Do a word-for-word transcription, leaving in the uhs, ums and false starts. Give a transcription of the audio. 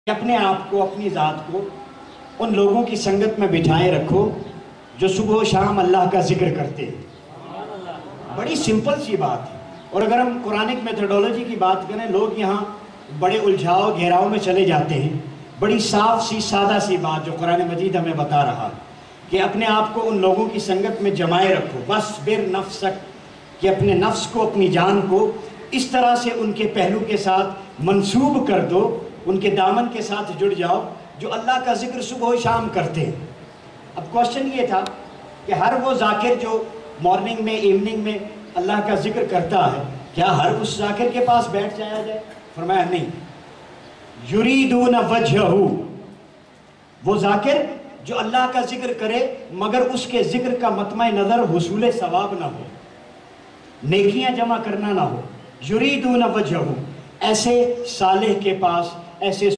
अपने आप को, अपनी ज़ात को उन लोगों की संगत में बिठाए रखो जो सुबह शाम अल्लाह का जिक्र करते हैं। बड़ी सिंपल सी बात है। और अगर हम कुरानिक मेथोडोलॉजी की बात करें, लोग यहाँ बड़े उलझाव घेराव में चले जाते हैं। बड़ी साफ सी सादा सी बात जो कुरान मजीद हमें बता रहा है कि अपने आप को उन लोगों की संगत में जमाए रखो। बस बिर नफ्सक, कि अपने नफ्स को, अपनी जान को इस तरह से उनके पहलू के साथ मंसूब कर दो, उनके दामन के साथ जुड़ जाओ जो अल्लाह का जिक्र सुबह शाम करते हैं। अब क्वेश्चन ये था कि हर वो जाकिर जो मॉर्निंग में, इवनिंग में अल्लाह का जिक्र करता है, क्या हर उस जाकिर के पास बैठ जाया जाए? फरमाया नहीं। युरीदून वजहहू, वो जाकिर जो अल्लाह का जिक्र करे मगर उसके जिक्र का मतमय नज़र हुसूल सवाब ना हो, नेकियां जमा करना ना हो। युरीदून वजहहू, ऐसे सालेह के पास, ऐसे